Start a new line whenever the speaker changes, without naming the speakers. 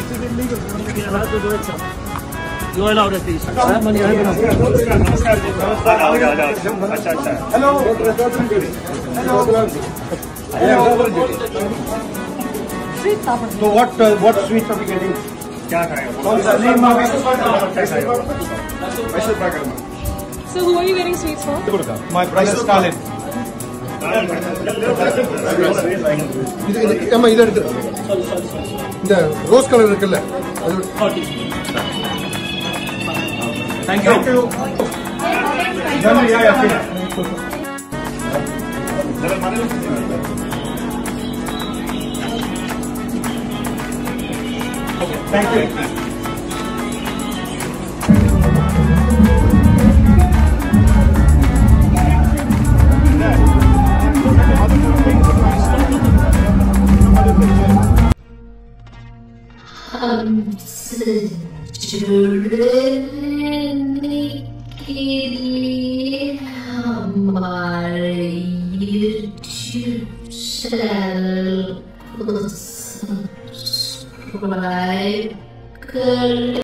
You are allowed at least. Hello. So what sweets are we getting?
So who are you getting sweets for?
My brother Stalin.
ஏமா இதை எடுத்து இந்த rose colour இருக்குல்ல அது
Thank you. Thank you.
जुड़ने के लिए हमारे YouTube चैनल को सब्सक्राइब कर